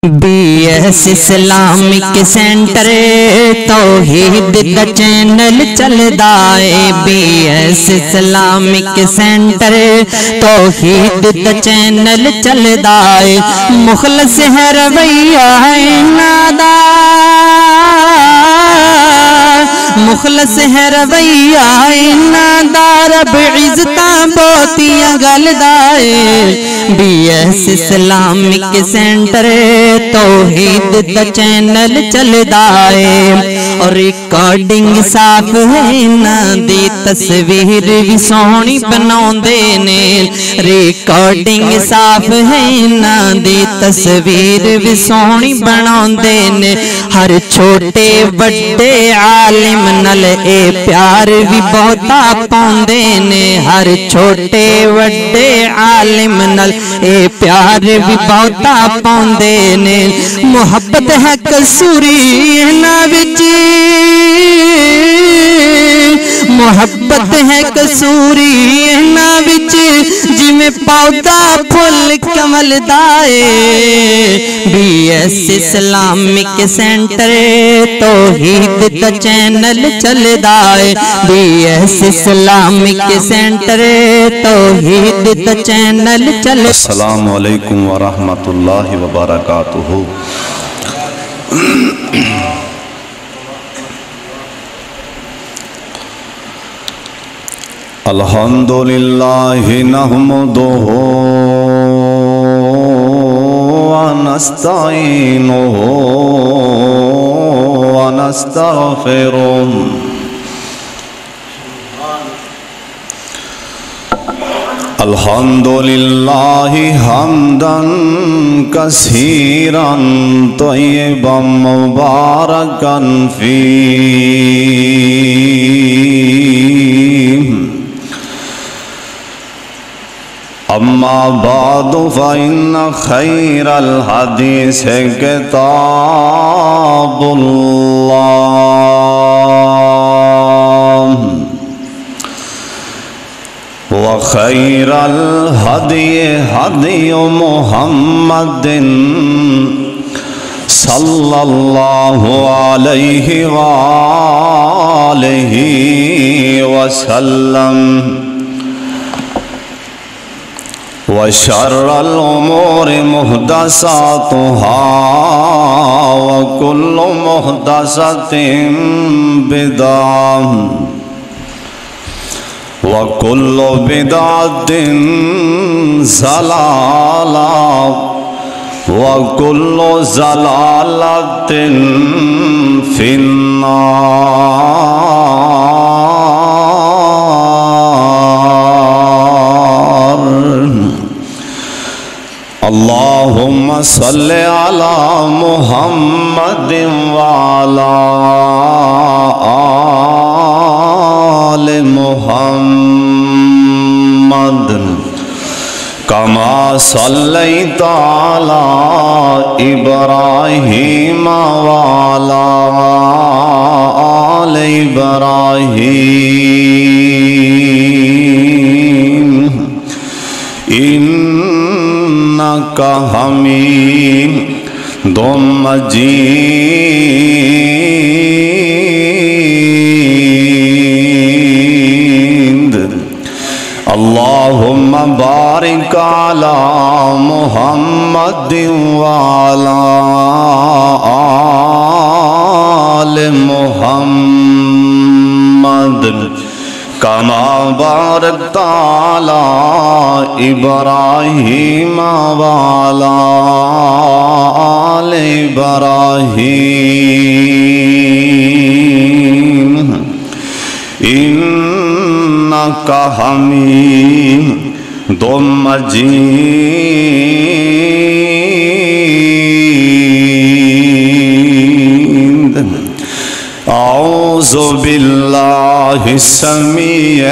Be ایس Islamic center توحید دا چینل چلدا ہے بی ایس اسلامک سینٹر توحید دا چینل چلدا ہے مخلص ہے رویہ نادا مخلص ہے رویہ نادا رب عزتاں بہتیاں گلدا ہے بی ایس اسلامک سینٹر توحید دا چینل چلدا ہے اور ریکارڈنگ صاف ہے نا دی تصویر بھی سونی بناوندے نے ریکارڈنگ صاف ہے نا دی تصویر بھی سونی بناوندے نے ہر چھوٹے بڑے عالم نال اے پیار بھی بہتا پاوندے نے ہر چھوٹے بڑے عالم نال اے پیار بھی بہتا پاوندے نے محبت ہے قصوری نا وچ محبت ہے قصوری نا وچ جویں پودا پھل کمل دائے بی ایس اسلامک سینٹر توحید دا چینل چلدا ہے بی ایس اسلامک سینٹر توحید دا چینل چل السلام علیکم ورحمۃ اللہ وبرکاتہ الحمدللہ نحمدہ ونستعینہ ونستغفرہ الحمدللہ حمدا کثیرا طیبا مبارکا فیہ اما بعد فإن خیر الحدیث کتاب اللہ وخیر الہدی ہدی محمد صلی اللہ علیہ وآلہ وسلم وشر الامور محدثاتها وكل محدثة بدعة وكل بدعة ضلالة وكل ضلالة في النار اللهم صل على محمد وعلى آل محمد كما صليت على إبراهيم وعلى آل إبراهيم إنك حميد مجيد اللهم بارك على محمد وعلى آل محمد كما باركت على إبراهيم وعلى آل إبراهيم إنك حميد مجيد أعوذ بالله السميع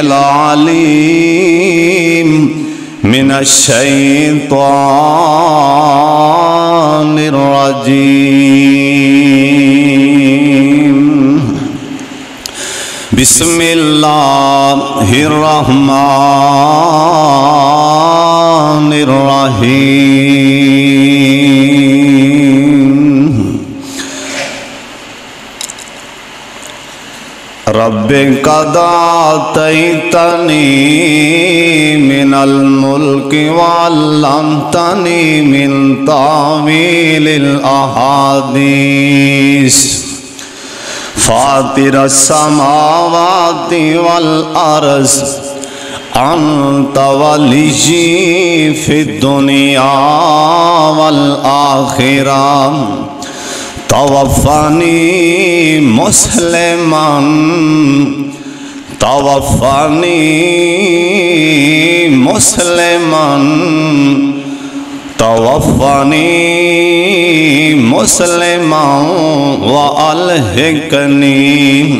العليم من الشيطان الرجيم بسم الله الرحمن الرحيم رب قد آتيتني من الملك وعلمتني من تأويل الأحاديث فاطر السماوات والأرض أنت ولي في الدنيا والآخرة توفني مسلما توفني مسلما توفني مسلما وألحقني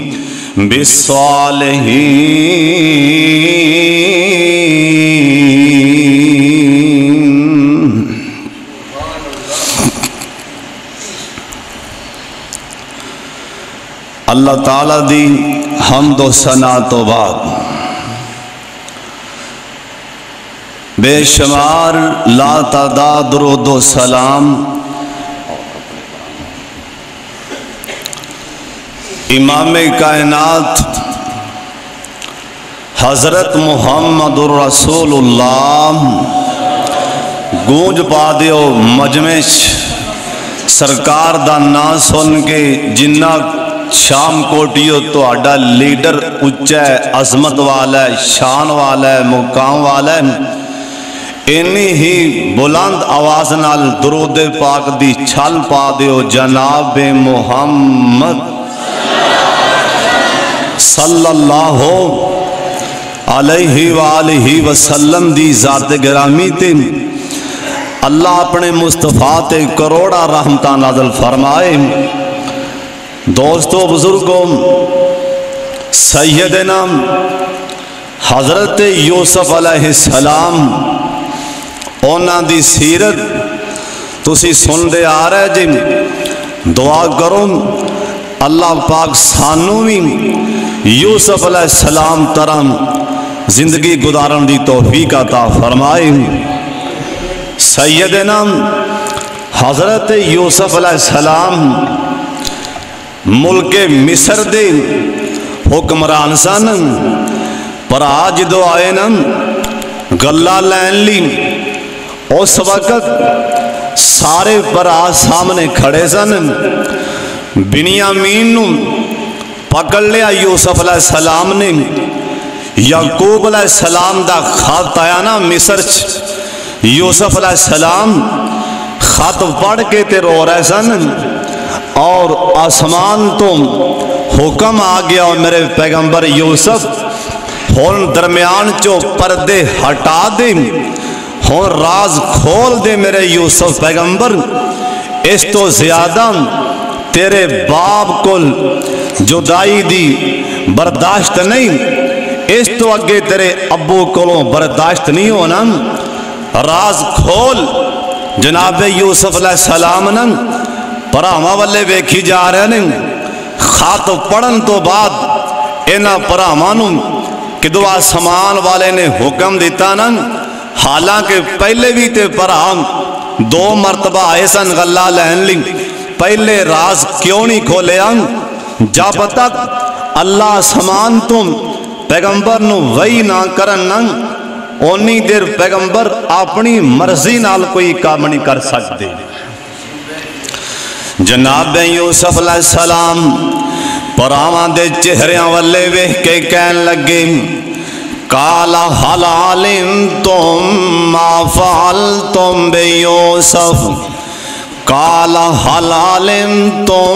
بالصالحين. اللہ تعالیٰ دی حمد و ثنا تو بعد بے شمار لا تعداد درود و سلام امام کائنات حضرت محمد الرسول اللہ گونج پا دیو مجمع سرکار دا نا سن کے جنہ شام کوٹیو تو اڈا لیڈر اچھا ہے، عظمت والا ہے، شان والا ہے، مقام والا ہے، انہی ہی بلند آواز نال درود پاک دی چھل پا دیو جناب محمد صلی اللہ علیہ وآلہ وسلم دی ذات گرامی تے اللہ اپنے مصطفیٰ تے کروڑا رحمتہ نازل فرمائے. دوستو بزرگوں، سیدنا حضرت یوسف علیہ السلام اونا دی سیرت تسی سن دے آ رہے جی. دعا کرو اللہ پاک سانو بھی یوسف علیہ السلام طرح زندگی گزارن دی توفیق عطا فرمائے. سیدنا حضرت یوسف علیہ السلام ملک مصر دے حکمران سن، پر آج دو آئے نا گلہ لین لی. اس وقت سارے برا سامنے کھڑے سن. بنیامین نو پکڑ لیا یوسف علیہ السلام نے. یعقوب علیہ السلام دا خط آیا نا مصر چ، یوسف علیہ السلام خط پڑھ کے تے رو رہے سن اور آسمان تو حکم آ گیا میرے پیغمبر یوسف ہون درمیان چو پردے ہٹا دے، ہون راز کھول دے میرے یوسف پیغمبر. اس تو زیادہ تیرے باپ کو جدائی دی برداشت نہیں، اس تو اگے تیرے ابو کو برداشت نہیں ہونا. راز کھول. جناب یوسف علیہ السلام نے پراما والے ویکھی جا رہے ہیں. خط پڑھن تو بعد اینا پرامانوں کہ دعا سمان والے نے حکم دیتا نا، حالانکہ پہلے بھی تے پرام 2 مرتبہ ایسا غلہ لین لی. پہلے راز کیوں نہیں کھولے جب تک اللہ سمان تم پیغمبر نو وہی نہ کرن اونی دیر پیغمبر اپنی مرضی نال کوئی کام نہیں کر سکتے. جناب یوسف علیہ السلام پراواں دے چہریاں والے ویکھ کے کہن لگے کالا حل علمتم ما فعلتم بیوسف کالا حل علمتم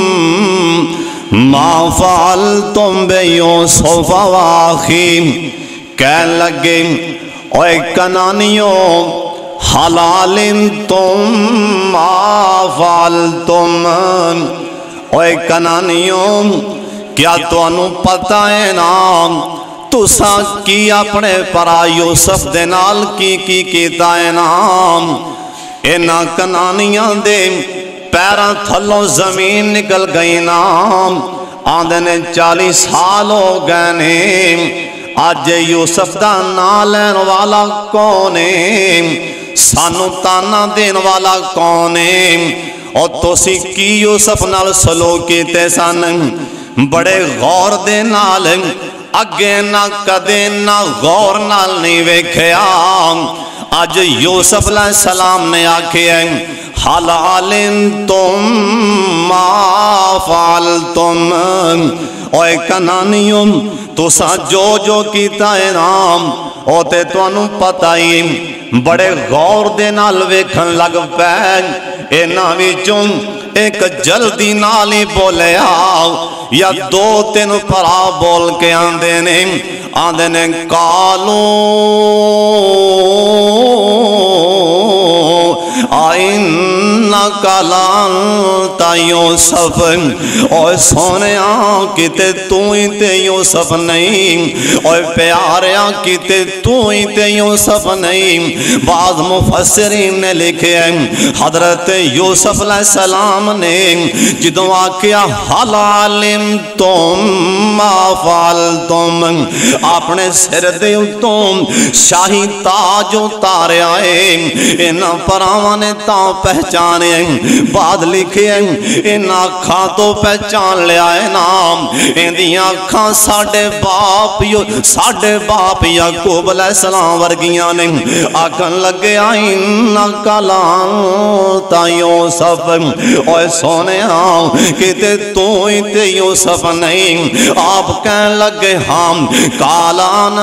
ما فعلتم بیوسف واخیم. کہن لگے اوے کنانیوں حل علمتم ما فعلتم، اوے کنانیوں کیا تو انو پتہ ہے نام تُسا کی اپنے پرا یوسف دے نال کی کیتا ہے نام. اینا کنانیاں دے پیران تھلوں زمین نکل گئی نام. آندھے نے 40 سال ہو گئے نے آج یوسف دا نالین والا کونے سانو تانا دین والا کونے اور تو سی کی یوسف نال سلو کیتے سن. बड़े गौर दे नाल अगे ना कदे ना गौर नाल नहीं वेख्या। अज यूसुफ अलैहिस्सलाम ने आखे हल अलिमतुम मा फ़अलतुम, ओए कनानियों तुसा जो जो कीता है नाम ओ ते तुहानू पता ही। बड़े गौर दे नाल वेखन लग पै। इन्हां विचों एक जल्दी नाल ही बोलिया या दो तीन भरा बोल के आंदे ने कालो इन्नका लअंता यूसुफ, ओए सोनिया किते तू ही ते यूसुफ नहीं, ओए प्यारिया किते तू ही ते यूसुफ नहीं। बाद मुफस्सिरीन ने लिखे हजरत यूसुफ अलैहिस्सलाम ने जिदों आख्या हल अलिमतुम मा फ़अलतुम, अपने सिर दे उत्तों शाही ताज उतारिया है। इन्हां भरावां ने तां पहचाने। बाद लिखे इन्हां अखां तो पहचान लिया है नाम। इहदियां अखां साडे बाप याकूब अलैहिस्सलाम वर्गियां ने। आखन लगे इन्नका लअंता यूसुफ, ओए सोनिया किते तू ही ते यूसुफ नहीं। आप कहन लगे हम काला ना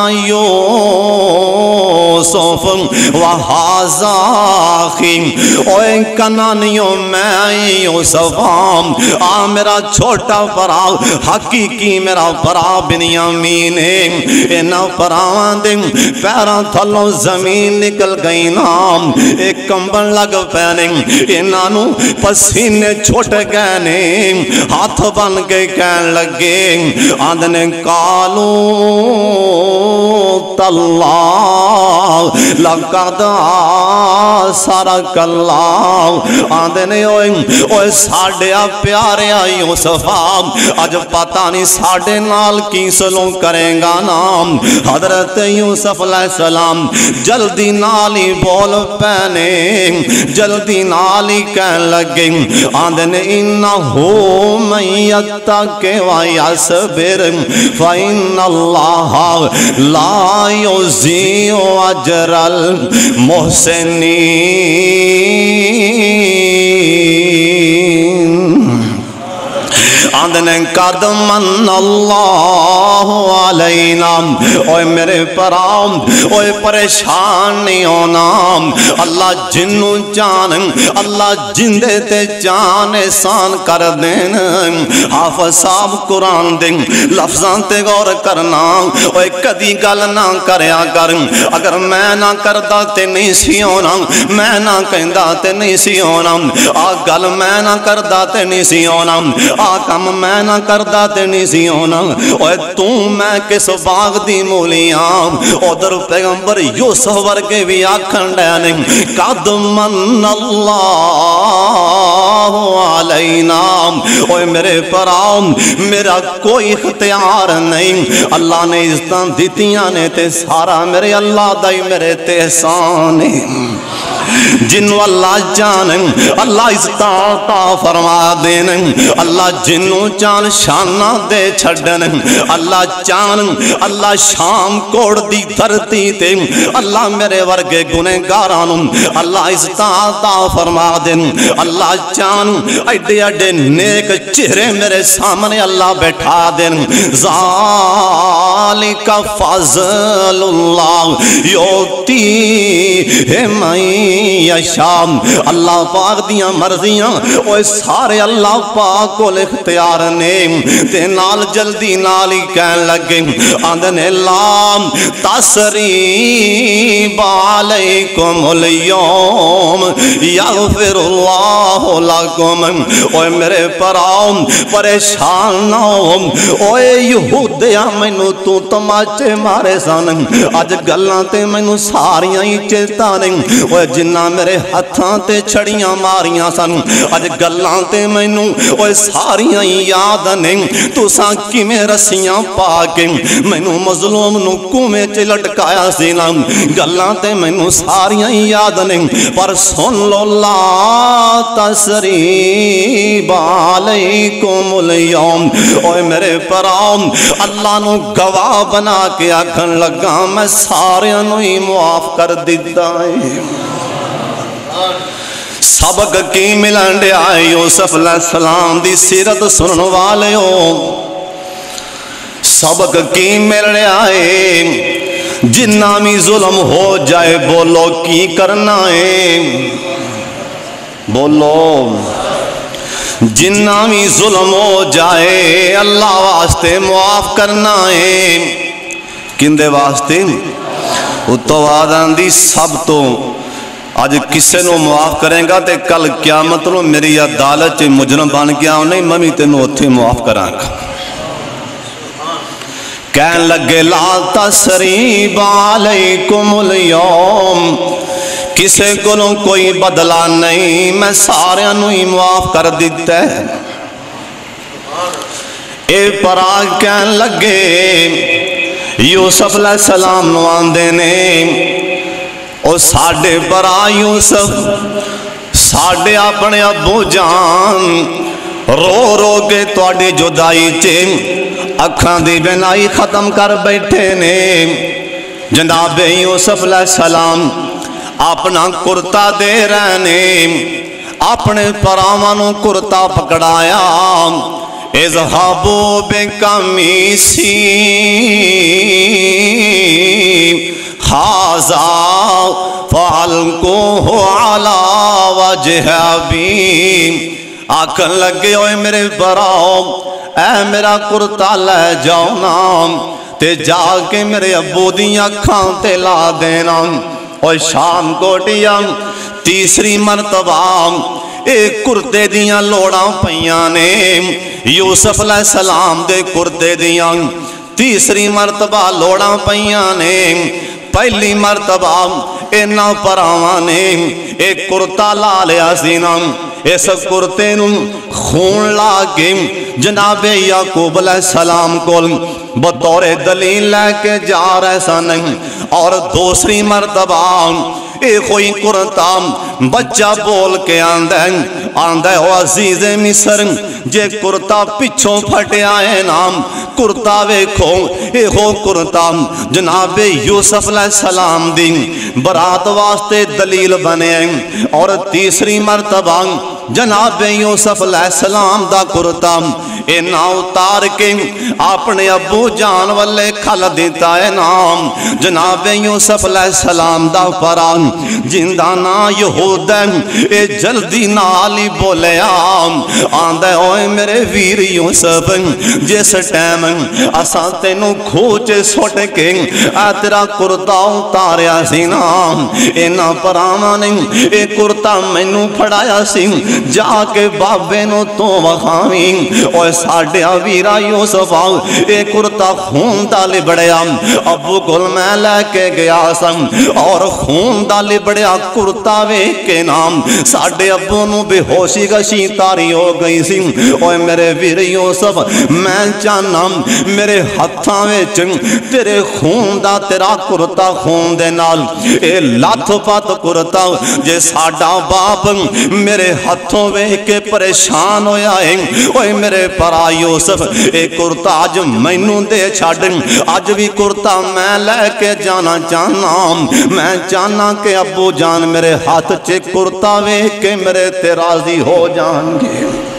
यूसुफ व हाज़ा अखी, ओए कनानियों मैं यूसुफ आ मेरा छोटा भरा हकीकी मेरा भरा बिन्यामीन है। इन्हां भरावां दे पैरां थल्लों जमीन निकल गई नाम। एक कंबन लग पैने, इन्हां नूं पसीने छुट गए ने। हाथ बन के कहन लगे आंदे ने कालू तल्लाह लक़द सरकल्लाह, आंदे ने ओए साडे प्यारे यूसुफ अज पता नहीं साडे नाल की सलूक करेगा नाम। हजरत यूसुफ अलैहिस्सलाम जल्दी नाल ही बोल पैने, जल्दी नाल ही कहन लगे आंदे ने इन्नहु मन यत्तक़ि व यस्बिर फ़इन्नल्लाह ला युज़ीउ अजरल मुहसिनीन। आंदे ने कद मन्नल्लाहु अलैना, ओए मेरे पराम ओए परेशान नहीं होना। अल्लाह जिन्नू जान अल्लाह जिंदे ते जान एहसान कर देन। हाफिज साहब कुरान दे लफ्जां ते गौर करना। ओए कदी गल ना करया कर, अगर मैं ना करदा ते नहीं सी होना, मैं ना कहंदा ते नहीं सी होना। आ गल मैं ना करदा ते नहीं सी होना, आ कम मैं ना करदा ते नहीं सी होना। ओए तू मैं किस बाग दी मूलियां। उधर पैगंबर यूसुफ वर्गे भी आखन डे ने कद मन्नल्लाहु अलैना, ओए मेरे पराम मेरा कोई इख्तियार नहीं। अल्लाह ने इज्जतां दित्तियां ने ते सारा मेरे अल्लाह दा ही मेरे ते एहसान है। जिन्नू अल्लाह जान अल्लाह इज़्ज़त फरमा देन, अल्लाह जिन्नू जान शाना दे छड़न। अल्लाह जान अल्लाह शाम कोड़ दी धरती ते अल्लाह मेरे वर्गे गुनहगारां नूं अल्लाह इज़्ज़त फरमा देन। अल्लाह जान एडे एडे नेक चेहरे मेरे सामने अल्लाह बैठा देन। ज़ालिका फ़ज़लुल्लाह युती है मैं यशाम। अल्लाह पाक दियां मर्जियां ओए सारे अल्लाह पाक को इख्तियार ने। ते नाल जल्दी नाल ही कहन लगे आंदे ने लाम तसरीब अलैकुमुल यौम यग़फिरुल्लाहु लकुम। ओए मेरे पराओ परेशान ना हो। ओए यहूदिया मैनू तू तमाचे मारे सन, अज गल्लां ते मैनू सारियां ही चेता ने। ओए जिन्ना मेरे हत्थां ते छड़ियां मारियां सन अज गल्लां ते मैनू ओए सारियां याद ने तुसां किवें रस्सियां पा के मैनू मजलूम नू कुएं च लटकाया सी ना गल्लां ते मैनू सारियां याद ने पर सुन लो ला तसरीबा अलैकुमुल यौम ओए मेरे भराओ अल्लाह नू गवाह बना के आखन लगा मैं सारियां नू ही मुआफ कर दिता है। सबक की मिलन दिया यूसुफ अलैहिस्सलाम दी सीरत सुनन वाले हो सबक की मिल रहा है जिन्ना भी जुल्म हो जाए बोलो की करना है बोलो जिन्ना भी जुल्म हो जाए अल्लाह वास्ते मुआफ करना है किंदे वास्ते उतो बाद आंदी सब तो अज किसी को मुआफ करेगा तो कल क्यामत नूं मेरी अदालत मुजरम बन गया नहीं मैं भी तेनों उत्थे मुआफ करांगा। कहन लगे ला तसरीबा अलैकुमुल यौम किसे कोलों कोई बदला नहीं मैं सारियां नूं ही मुआफ कर दिता है। ए पराग कहन लगे यूसुफ अलैहिस्सलाम नूं आंदे ने ओ साडे भरा यूसुफ साडे अपने अबू जान रो रो के तुहाडी जुदाई च अखां दी बिनाई खत्म कर बैठे ने। जनाब यूसुफ अलैहिस्सलाम अपना कुर्ता दे रहे ने अपने भरावां नूं कुर्ता पकड़ाया इज़हाबू बिकमीसी हाज़ा फ़अल्क़ूहु अला वजही आखन लगे ओए मेरे भराओ ऐ मेरा कुर्ता ले जाओ ना ते जाके मेरे अब्बू दी अखां ते ला देना। और शाम कोटिया तीसरी मरतबा एक कुर्ते दियां लोड़ां पईयां ने यूसुफ अलैहिस्सलाम दे कुर्ते दियां तीसरी मरतबा लोड़ां पईयां ने। पहली मरतबा इन्हां भरावां ने एक कुर्ता ला लिया सी ना इस कुर्ते नूं खून ला के जनाबे याकूब अलैहिस्सलाम कोल बतौरे दलील लैके जा रहे सन। और दूसरी मरतबा ये कोई कुर्ता बच्चा बोल के आंदा ओ अजीज़े मिस्र जे कुर्ता पिछों फटिया है नाम कुर्ता वेखो यो कुर्ता जनाबे यूसुफ अलैहिस्सलाम दी बरात वास्ते दलील बने। और तीसरी मरतबा जनाबे यूसुफ अलैहिस्सलाम दा कुर्ता इना उतार के अपने अबू जान वाले खल दिता है नाम जनाबे यूसुफ अलैहिस्सलाम दा परा जिंदा ना यहूदा ए जल्दी नाल ही बोलिया आंदा ओए मेरे वीर यूसुफ जिस टाइम असा तेनू खूह च सुट के आ तेरा कुर्ता उतारिया सी ना इन्हां भरावां ने ए कुर्ता मैनू फड़ाया सी जाके बाबे नू तू वखावी ओए साडिया वीरा यूसुफ ए कुर्ता खून दा लिबड़िया अबू कोल मैं लैके गया सन और खून दा लिबड़िया कुर्ता वेख के नाम साडे अबू नू बेहोशी गशी तारी हो गई सी। ओए मेरे वीर यूसुफ मैं चाहना मेरे हाथां विच तेरे खून दा तेरा कुर्ता खून दे नाल ए लथ पत कुर्ता जे साडा बाप मेरे हाथों वेख के परेशान होया है ओए मेरे भरा यूसुफ ए कुर्ता अज मैनू दे छड्ड अज भी कुर्ता मैं लैके जाना चाहना मैं चाहना कि अबू जान मेरे हाथ च कुर्ता वेख के मेरे ते राजी हो जाएंगे।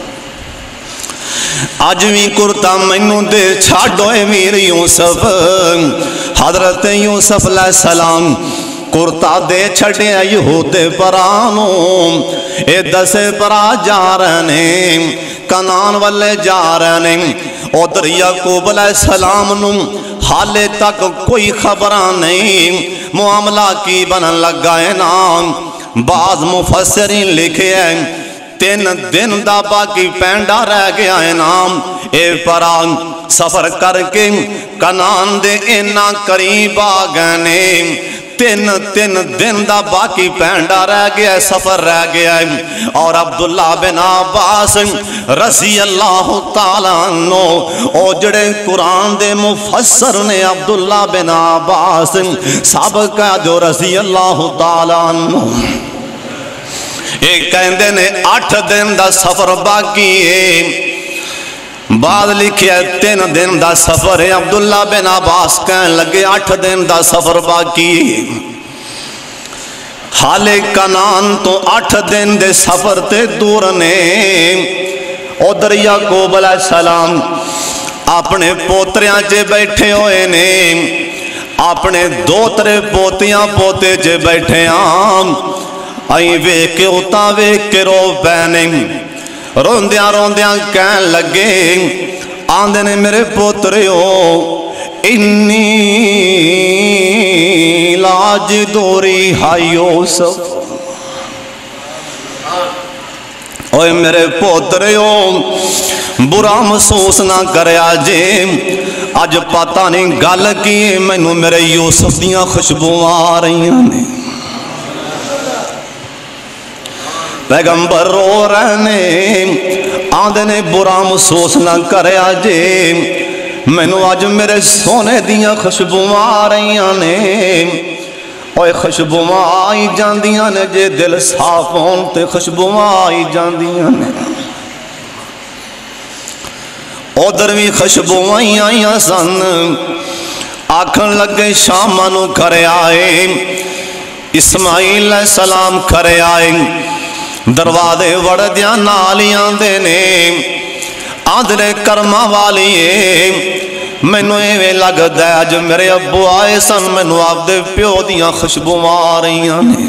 अज भी कुर्ता मैनू दे छड्डो वीर यूसुफ हजरत यूसुफ अलैहिस्सलाम कुर्ता दे छड़िया यहूदे भरा नूं ए दसे भरा जा रहे ने कनान वाले जा रहे ने। उधर याकूब अलैहिस्सलाम नूं हाले तक कोई खबर नहीं मामला की बनन लगा है ना। बाज मुफस्सिरीन लिखे है 3 दिन दा बाकी पैंडा रह गया है नाम ए परा सफर करके कनान दे इन्ना करीब आ गए ने تین دن دا باقی پینڈا رہ گیا ہے، سفر رہ گیا ہے، اور عبداللہ بن عباس رضی اللہ تعالیٰ عنہ او جڑے قرآن دے مفسر نے عبداللہ بن عباس سابقہ جو رضی اللہ تعالیٰ عنہ ایک کہندے نے 8 دن دا سفر باقی ہے، بعد لکھیا 3 دن دا سفر ہے۔ عبداللہ بن عباس کہنے لگے 8 دن دا سفر باقی ہے، حالے کنان تو 8 دن دے سفر تے دور نے۔ ادھر یعقوب علیہ السلام اپنے پوتریاں چے بیٹھے ہوئے نے، اپنے دوترے پوتیاں پوتے چے بیٹھے آم آئی ویک کے اتاں ویک کے رو پینے، روندیاں روندیاں کہن لگے آندے نے میرے پوترے ہو انی لاج دوری ہائی یوسف، اوے میرے پوترے ہو برا محسوس نہ کرے آجے، آج پتہ نہیں گل کی مینوں میرے یوسف دیاں خوشبو آ رہی ہیں۔ پیغمبر رو رہنے آندے نے برا محسوس نہ کرے آجے، مینوں آج میرے سونے دیاں خوشبو آ رہی ہیں، اوے خوشبو آئی جاندیاں نے جے دل صاف ہون تے خوشبو آئی جاندیاں نے۔ ادھر بھی خوشبو آئیاں سن، آکھن لگے شامانو کرے آئے، اسماعیل علیہ السلام کرے آئے، دروازے وڑ دیا نالیاں دینے آدھرے کرما والیے، مینو ایویں لگ دے جو میرے ابو آئے سن مینو آپ دے پیو دیاں خوشبو آ رہیاں نے۔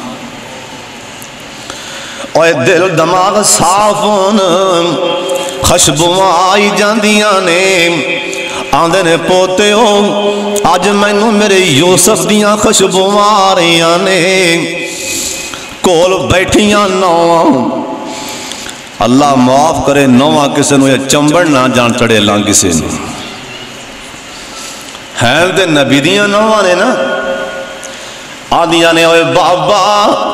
اوے دل دماغ صاف ہون خوشبو آئی جاندیاں نے، آندے نے پوتے ہو آج مینو میرے یوسف دیاں خوشبو آ رہیاں نے۔ کول بیٹھیاں نواں، اللہ معاف کرے نواں کسے نو یا چمبڑ نہ جان چڑے اللہ کسے نو، ہیں دے نبی دیاں نواں نے نا، آدیاں نے اوے بابا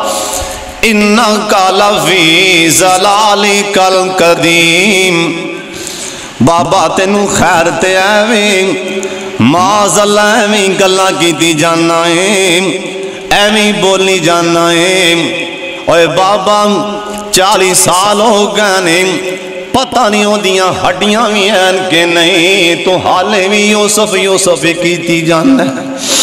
انکا لفی ضلالک القدیم، بابا تینو خیر تے ایویں معاذ ایویں گلاں کیتی جانا ہے، ایویں بولی جانا ہے۔ اوے بابا 40 سال ہو گئے نے، پتہ نہیں ہو دیاں ہڈیاں بھی ہیں کہ نہیں، تو حالے بھی یوسف یوسف کیتی جانا ہے۔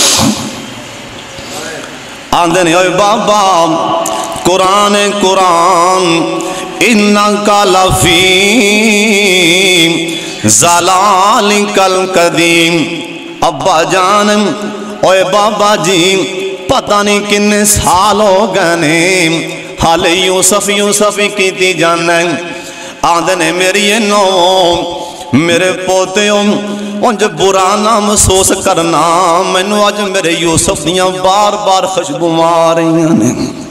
آندے نے اوے بابا قرآن انکا لفی ضلالک القدیم، ابا جان اوے بابا جی پتہ نہیں کنے سال ہو گئے نے، حالے یوسف یوسف کیتی جانا ہے۔ آندے نے میری نو میرے پوتے انج برا نہ محسوس کرنا، مینوں اج میرے یوسف دیاں بار بار خوشبو آ رہی ہیں۔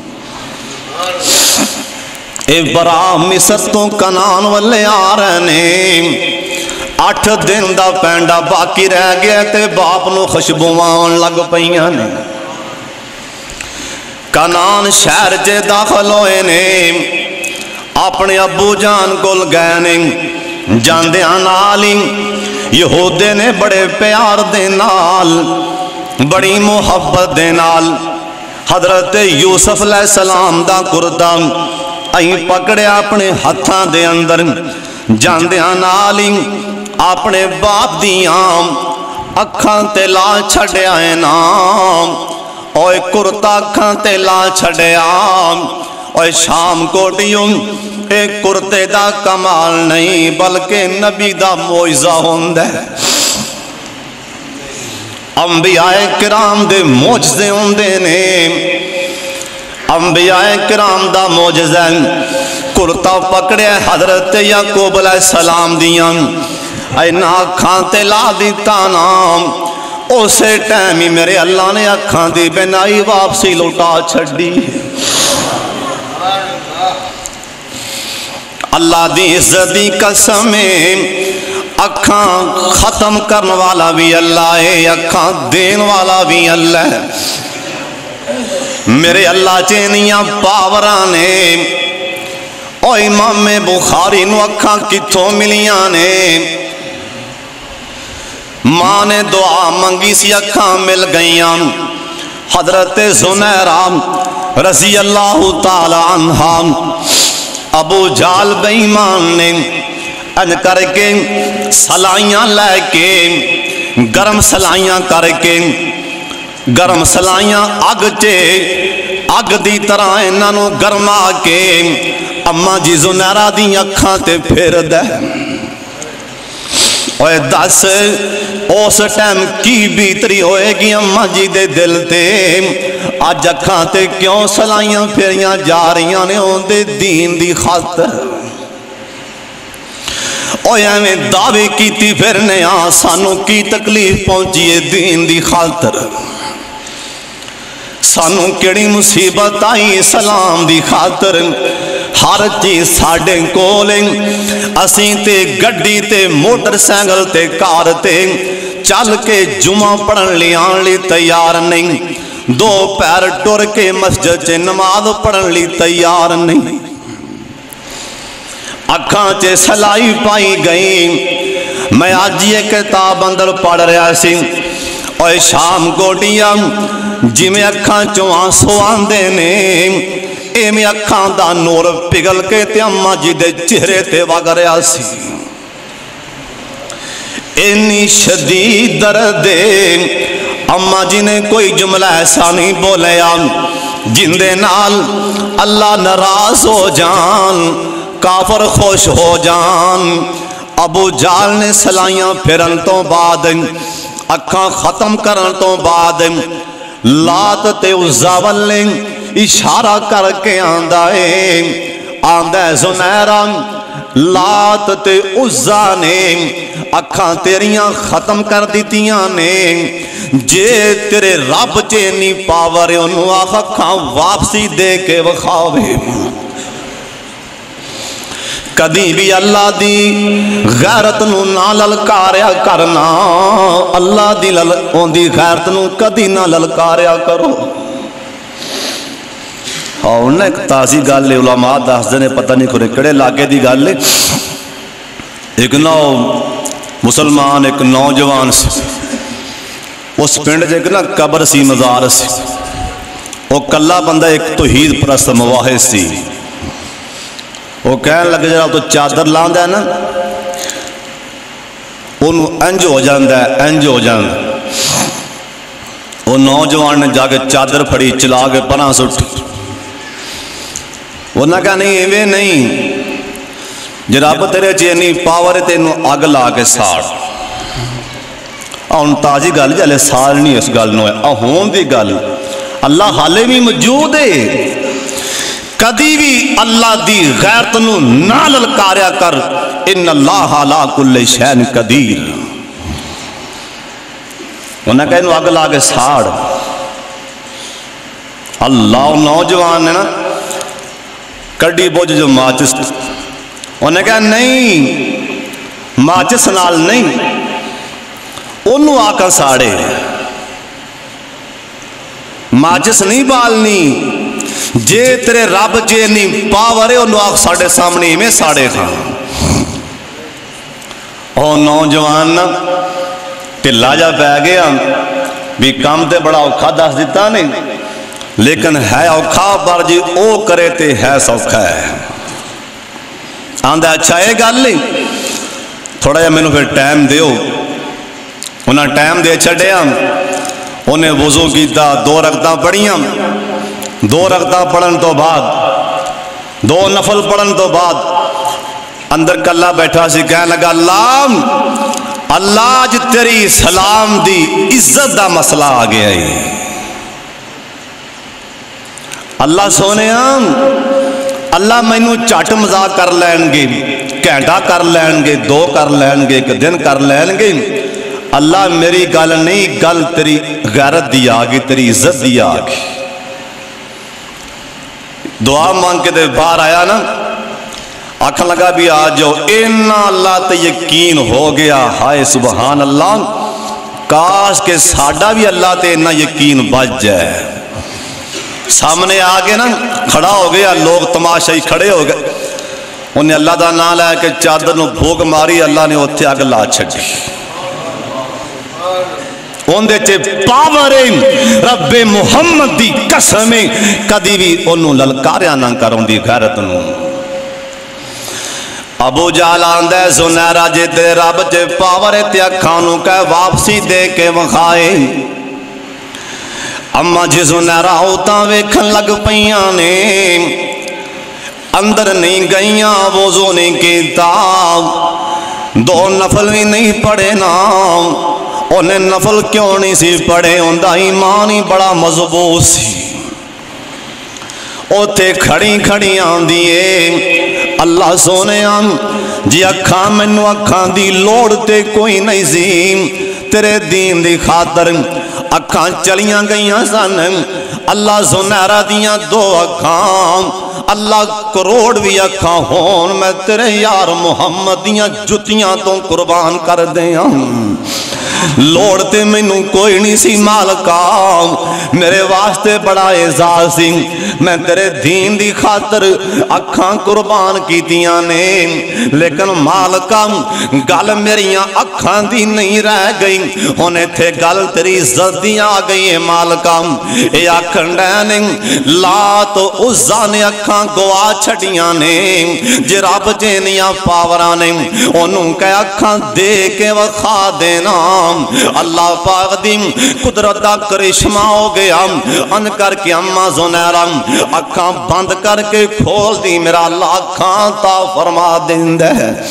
اے برا مصر تو کنان والے آ رہے نے، 8 دن دا پینڈا باقی رہ گیا تے باپ نو خوشبو آن لگ پئیاں نے۔ کنان شہر چے داخل ہوئے نے، اپنے ابو جان کول گئے نے، جاندیاں نال یہودے نے بڑے پیار دے نال بڑی محبت دے نال حضرت یوسف علیہ السلام دا کرتا این پکڑے اپنے ہتھاں دے اندر، جاندیاں نال اپنے باپ دیاں اکھاں تے لا چھڑے آئے نام، اوے کرتا اکھاں تے لا چھڑے آم، اوے شام کوٹیوں اے کرتے دا کمال نہیں بلکہ نبی دا معجزہ ہوندے، انبیاء کرام دے معجزے ہوندے نے، انبیاء کرام دا معجزہ کرتا پکڑے حضرت یعقوب علیہ السلام دیاں اے ناکھاں تے لا دیتا نام، اسے ٹائمی میرے اللہ نے اکھاں دی بنائی واپسی لوٹا چھڑی۔ اللہ دی عزت دی قسمیں اکھاں ختم کرن والا بھی اللہ ہے، اکھاں دین والا بھی اللہ ہے۔ میرے اللہ چینیاں پاوراں نے او امام بخاری نو اکھاں کتھوں ملیاں نے ماں نے دعا منگی سی اکھاں مل گئیاں حضرت زنیرہ رضی اللہ تعالی عنہا ابو جال بے ایمان نے ان کر کے سلائیاں لے کے گرم سلائیاں کر کے گرم سلائیاں اگ چے اگ دی طرح انہوں گرما کے اماں جی زنیرہ دی اکھاں تے پھر دے اوے دس اس ٹائم کی بیتری ہوئے گی اماں جی دے دل تے آج اکھاں تے کیوں سلائیاں پھریاں جا رہیاں نے ہوں دے دین دی خاطر اوے میں دعوے کیتی پھرنے سانو کی تکلیف پہنچیے دین دی خاطر سانو کیڑی مصیبت آئی اسلام دی خاطر ہر چیز ساڑھیں کولیں اسیں تے گڈی تے موٹر سینگل تے کار تے چل کے جمعہ پڑھن لیان لی تیار نہیں دو پیر ٹور کے مسجد چے نماز پڑھن لی تیار نہیں اکھاں چے سلائی پائی گئی میں آج یہ کتاب اندر پڑھ رہا سی اوے شام گوڑیاں جی میں اکھاں چوں آنسو آندے نے اے میں اکھاں دا نور پگل کے تے اماں جی دے چہرے تے وگ رہا سی اینی شدید دردے اماں جی نے کوئی جملہ ایسا نہیں بولیا جن دے نال اللہ ناراض ہو جان کافر خوش ہو جان ابو جال نے سلائیاں پھرن تو بعد اکھاں ختم کرن تو بعد لات تے عزا والے اشارہ کر کے آندہ زنیرہ لات تے عزا نے اکھاں تیریاں ختم کر دیتیاں نے جے تیرے رب چینی پاورے انہوں اکھاں واپسی دے کے وخاوے کدی بھی اللہ دی غیرت نو نہ للکاریا کرنا اللہ دی غیرت نو کدی نہ للکاریا کرو انہیں ایک تازی گل ہے علماء دس دینے پتہ نہیں کھڑے کڑے لاغے دی گل ہے ایک مسلمان ایک نوجوان سے اس پنڈ جے ایک قبر سی مزار سی وہ کلا بندہ ایک توحید پرست مواحد سی وہ کہنے لگے جرا تو چادر لاندہ ہے نا انہوں انج ہو جاندہ ہے انج ہو جاندہ وہ نوجوان نے جا کے چادر پھڑی چلا کے پناہ سٹھی وہ نہ کہا نہیں ایوے نہیں جراب تیرے چینی پاور تے انہوں آگ لا کے ساڑ ان تازی گل جلے ساڑ نہیں اس گل نوے ہون دی گل اللہ حالے بھی موجود ہے کدی بھی اللہ دی غیرت نو نہ للکاریا کر ان اللہ علی کل شین قدیر انہیں کہا انہوں آگ لا کے ساڑ اللہ نوجوان نے نا کڑی بوجھ جو ماچس انہیں کہا نہیں ماچس نال نہیں انہوں آکا ساڑے ماچس نہیں بالنی جے تیرے رب جے نہیں پاورے انہوں آکھ ساڑے سامنے میں ساڑے تھا اور نوجوان ٹلہ جا پہ گیا بھی کام تے بڑا اوکھا دس دیتا نہیں لیکن ہے اوکھا پر جی او کرے تے ہے سوکھا ہے آندھا اچھا ہے گل نہیں تھوڑا جا میں نے پھر ٹائم دیو انہاں ٹائم دے چھڑے انہیں وضو کیتا 2 رکعتاں پڑھیاں 2 رکعتاں پڑھن تو بعد 2 نفل پڑھن تو بعد اندر کلہ بیٹھا سی کہنے لگا اللہ آج تیری سلام دی عزت دا مسئلہ آ گیا ہے اللہ سونے اللہ میں نو چاٹ مزاق کر لین گے گھنٹا کر لین گے 2 کر لین گے 1 دن کر لین گے اللہ میری گل نہیں گل تیری غیرت دی آگی تیری عزت دی آگی دعا مانگ کے دے باہر آیا نا آنکھا لگا بھی آج جو اینا اللہ تے یقین ہو گیا ہائے سبحان اللہ کاش کے ساڑھا بھی اللہ تے اینا یقین بچ جائے سامنے آ کے نا کھڑا ہو گیا, لوگ تماشائی کھڑے ہو گئے. انہیں اللہ دا نام لے کے چادر نو بھوک ماری, اللہ نے اتھے اگ لا چھڑی. اندے چے پاور رب محمد دی قسم کدی بھی انہوں للکاریا نہ کروں دی غیرت نو. ابو جہل آندا ہے زنیرا جے تے رب چے پاور تے اکھاں نو کہ واپسی دے کے وکھائے. اما جی زنیرا ہوتا ویکھن لگ پیاں نے, اندر نہیں گئیاں, وضو نہیں کیتا, 2 نفل بھی نہیں پڑھے نا. انہیں نفل کیوں نہیں سی پڑھے, اندہ ایمان ہی بڑا مضبوط سی. اوتھے کھڑی کھڑی آن دیئے اللہ سونے آن جی اکھاں مینو اکھاں دی لوڑ تے کوئی نہیں سی, تیرے دین دی خاطر اکھاں چلیاں گئیاں سن. اللہ زنیرہ دیاں 2 اکھاں, اللہ کروڑ بھی اکھاں ہون, میں تیرے یار محمد دیاں جتیاں تو قربان کر دیاں. لوڑ تے مینوں کوئی نہیں سی مالکا, میرے واسطے بڑا اعزاز سی, میں تیرے دین دی خاطر اکھاں قربان کیتیاں نے. لیکن مالکا گل میریاں اکھاں دی نہیں رہ گئی, ہونے تھے گل تیری عزت دی آ گئی ہے مالکا. اے آکھن ڈینے لات عزا نے اکھاں گوا چھڑیاں نے, جے رب جینیاں پاوراں نے انہوں کہ اکھاں دے کے وکھا دینا. اللہ پاک دی قدرت دا کرشمہ ہو گیا. ان کر کے اما زنیرہ اکھاں بند کر کے کھول دی, میرا اللہ اکھاں تا فرما دیندے.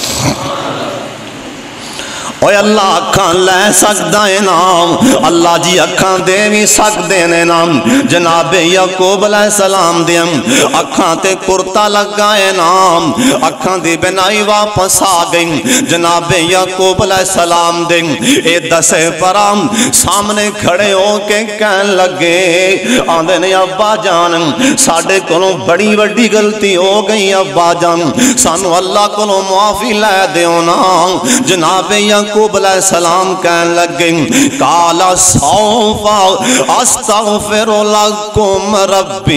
اوہ اللہ اکھاں لے سکتا ہے نام, اللہ جی اکھاں دے بھی سکتے ہیں نام. جناب یعقوب علیہ السلام دے اکھاں تے کرتا لگا ہے نام, اکھاں دی بنائی واپس آ گئی. جناب یعقوب علیہ السلام دے اے 10 پرام سامنے کھڑے ہو کے کہن لگے, آندے نے ابا جان ساڑھے کلوں بڑی وڈی غلطی ہو گئی, ابا جان سانو اللہ کلوں معافی لے دیو نا. جناب یعقوب علیہ السلام کہن لگے قالا سوفا استغفر لکم ربی,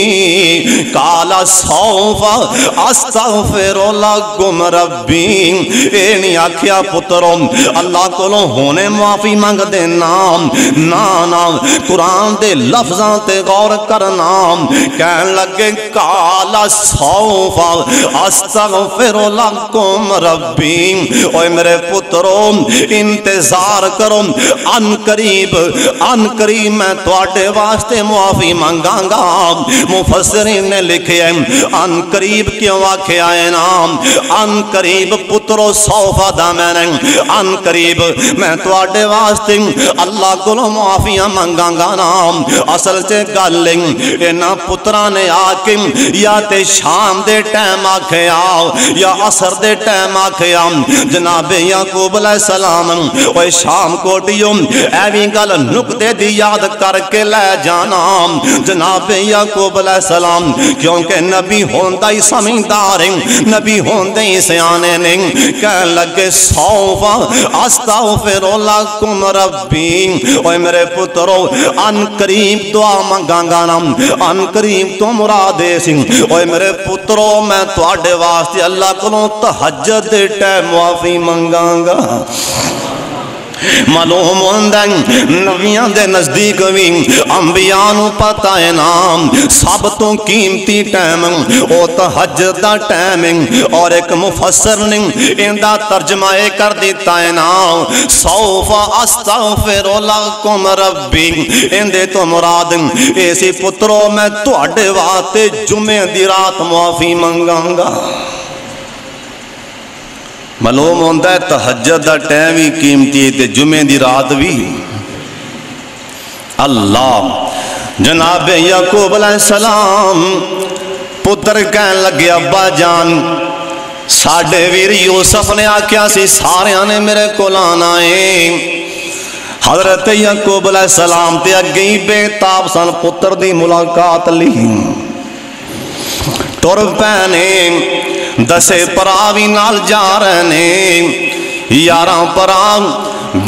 قالا سوفا استغفر لکم ربی. اے نہیں آکھیا پتروں اللہ کولوں ہونے معافی مانگ دینا, نا قرآن دے لفظاں تے غور کرنا. کہن لگے قالا سوفا استغفر لکم ربی. اوے میرے پتروں انتظار کرو, ان قریب میں تواڈے واسطے معافی مانگاں گا. مفسرین نے لکھے ہیں ان قریب کیوں آکھیا ہے نام, ان قریب پترو سوفا دا میں نے ان قریب میں تواڈے واسطے اللہ کو معافیاں مانگاں گا نام. اصل سے گل انہاں پتراں نے آ کے یا تے شام دے ٹائم آکھیا یا عصر دے ٹائم آکھیا. جناب یعقوب علیہ السلام اوہ شام کوٹیوں ایویں گل نکتے دی یاد کر کے لے جانا. جناب یعقوب علیہ السلام کیونکہ نبی ہوندہ ہی سمجھدار ہیں, نبی ہوندہ ہی سیانے نہیں, کہن لگے سوفا استغفر لکم ربی. اوہ میرے پترو ان قریب دعا مانگاں گا نا, ان قریب تو مرادے سن. اوہ میرے پترو میں تواڈے واسطے اللہ کولوں تہجد دے ٹائم معافی مانگاں گا. معلوم ہوندہ نبیاں دے نزدیک بھی انبیاء نو پتہ ہے نام سب تو قیمتی ٹائم او تہجد دا ٹائم. اور ایک مفسر نے اندہ ترجمہ کر دیتا ہے نام سوفا استغفر لکم ربی. اندے تو مراد ایسی پتروں میں تواڈے واسطے جمعہ دی رات معافی مانگاں گا. معلوم ہوندہ ہے تہجد دا ٹائم ہی قیمتی ہے تے جمعے دی رات بھی. اللہ جناب یعقوب علیہ السلام پتر کہن لگے ابا جان ساڑھے ویر یوسف نے آکھیا سی ساریاں نے میرے کو لانا ہے. حضرت یعقوب علیہ السلام تے اگئی بے تاب سن پتر دی ملاقات لی. ٹر پینے 10 پراوی نال جا رہنے, 11 پراو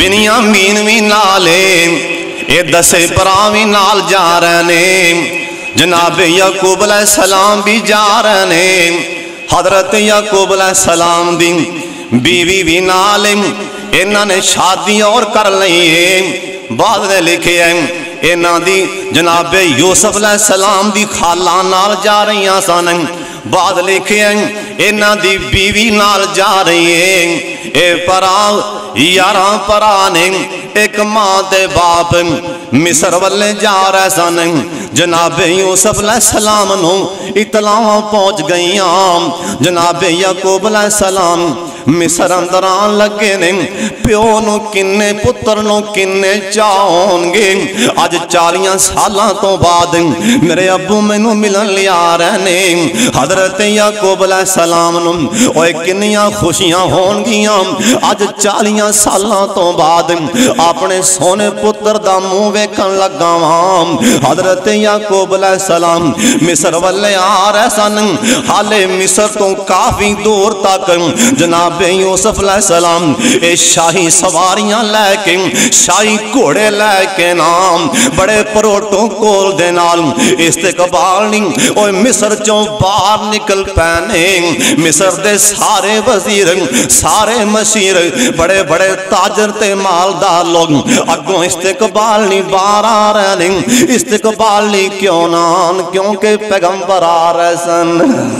بنیامین بھی نالے, اے 10 پراوی نال جا رہنے. جناب یعقوب علیہ السلام بھی جا رہے ہیں حضرت یعقوب علیہ السلام دی بیوی بھی نال انہاں نے شادی اور کر لی ہے بعد نے لکھے ہیں انہاں دی جناب یوسف علیہ السلام دی خالہ نال جا رہی ہیں سن بعد لکھے ہیں انہاں دی بیوی نال جا رہی ہیں اے پرا یاراں پرا نے ایک ماں دے باپ مصر والے جا رہے سن جناب یوسف علیہ السلام نو اطلاع پہنچ گئیاں جناب یعقوب علیہ السلام مصر اندران لگے نے پیو نو کنے پتر نو کنے چاہون گے آج 40 سالاں تو بعد میرے ابو میں نو ملن لیا رہنے حضرت یعقوب علیہ السلام نو اوہ کنیاں خوشیاں ہون گیاں آج 40 سالاں تو بعد اپنے سونے پتر دا منہ ویکھن لگا وہاں حضرت یعقوب علیہ السلام مصر والے آ رہے سن حالے مصر تو کافی دور تک جناب یوسف علیہ السلام اے شاہی سواریاں لے کے شاہی گھوڑے لے کے نام بڑے پروٹوکول دے نال استقبال نہیں اوہ مصر چوں باہر نکل پینے مصر دے سارے وزیر سارے مشیر بڑے بڑے تاجر تے مالدار لوگ اگوں استقبال نہیں باہر آ رہے ہیں استقبال نہیں کیوں نان کیونکہ پیغمبر آ رہے سن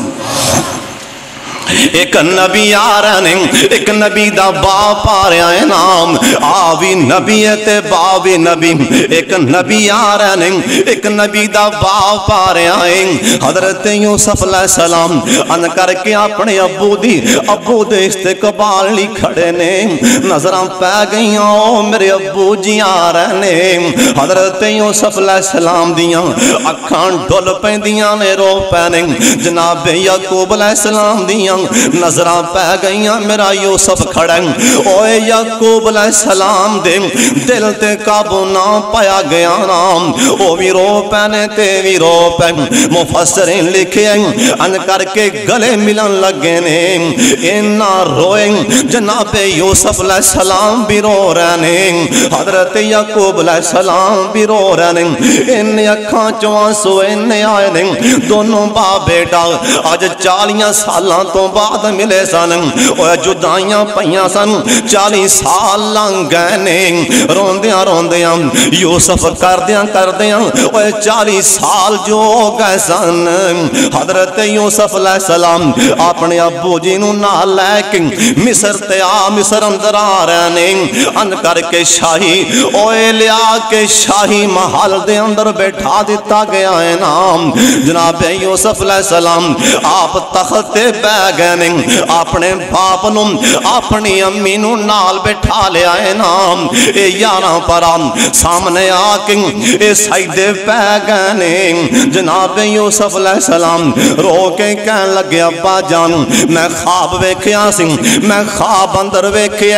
ایک نبی آ رہے ہیں ایک نبی دا باپ آ رہے ہیں نام آوی نبی تے باوی نبی ایک نبی آ رہے ہیں ایک نبی دا باپ آ رہے ہیں حضرت یوسف علیہ السلام ان کر کے اپنے ابو دے استقبال لی کھڑے نے نظران پہ گئیاں او میرے ابو جی آ رہے ہیں حضرت یوسف علیہ السلام دیاں اکھان ڈول پہ دیاں نے رو پہنے جناب یعقوب علیہ السلام دیاں نظران پہ گئیاں میرا یوسف کھڑیں اوے یعقوب علیہ السلام دے دل تے قابو نہ پایا گیا نام او بھی رو پہنے تے بھی رو پہن مفسرین لکھے ان کر کے گلے ملن لگے نے انہا روئیں جناب یوسف علیہ السلام بھی رو رہنے حضرت یعقوب علیہ السلام بھی رو رہنے ان اکھاں چوان سو ان آئے نے دونوں باپ بیٹا آج 40 سالاں تو بعد ملے سن اوہ جدائیاں پہیاں سن 40 سال لنگ گئے روندیاں یوسف کردیاں اوہ 40 سال جو گئے سن حضرت یوسف علیہ السلام اپنے ابو جی نو نہ لے کے مصر تے مصر اندر آ رہے ان کر کے شاہی اوہ لیا کے شاہی محل دے اندر بیٹھا دیتا گیا ہے نام جناب یوسف علیہ السلام آپ تخت پہ گئے اپنے باپ نو اپنی امی نو نال بیٹھا لے آئے نام اے یاراں پرام سامنے آکے اے سائدے پہ گئے جناب یوسف علیہ السلام رو کے کہن لگے ابا جان میں خواب ویکھیا سی میں خواب اندر ویکھیا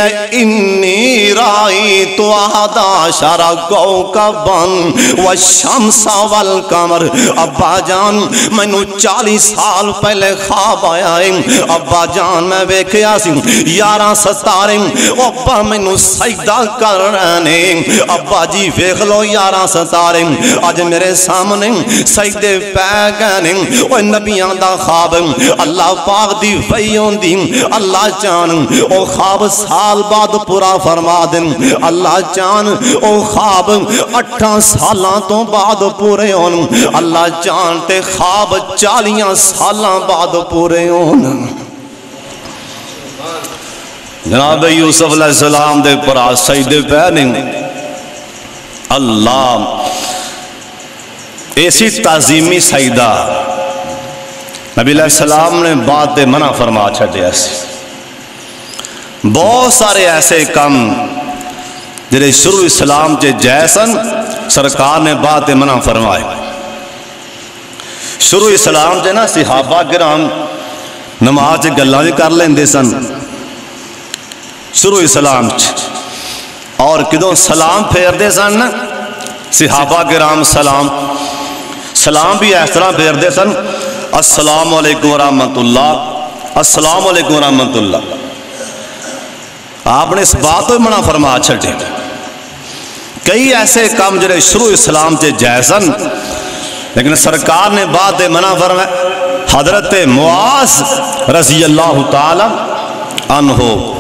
انی رائی تو آدھا شارا گو کا بن والشمس والقمر ابا جان میں نو 40 سال پہلے خواب آیا ہے ابا جان میں ویکھیا سی 11 ستارے ابا میں نو سجدہ کر رہنے ابا جی ویکھ لو 11 ستارے آج میرے سامنے سجدے پہ گئے اوہ نبیاں دا خواب اللہ پاک دی وحیوں دی اللہ چان او خواب سال بعد پورا فرما دن اللہ چان او خواب 8 سالاں تو بعد پورے ہون اللہ چان تے خواب 40 سالاں بعد پورے ہون جناب یوسف علیہ السلام دے پر آج سجدے پہ نہیں اللہ ایسی تعظیمی سجدہ نبی علیہ السلام نے بات منع فرما چھڑے ایسے بہت سارے ایسے کم جنہیں شروع اسلام کے جیسن سرکار نے بات منع فرمائے شروع اسلام کے نا صحابہ کرام نماز کے گلان کر لیندے سن شروع اسلام اور کدوں سلام پھیر دے سن صحابہ کرام سلام بھی اس طرح پھیر دے سن السلام علیکم ورحمت اللہ السلام علیکم ورحمت اللہ آپ نے اس بات کو منع فرما چھڑے کئی ایسے کام جنہیں شروع اسلام کے جیسن لیکن سرکار نے بات منع فرمایا. حضرت معاذ رضی اللہ تعالی عنہ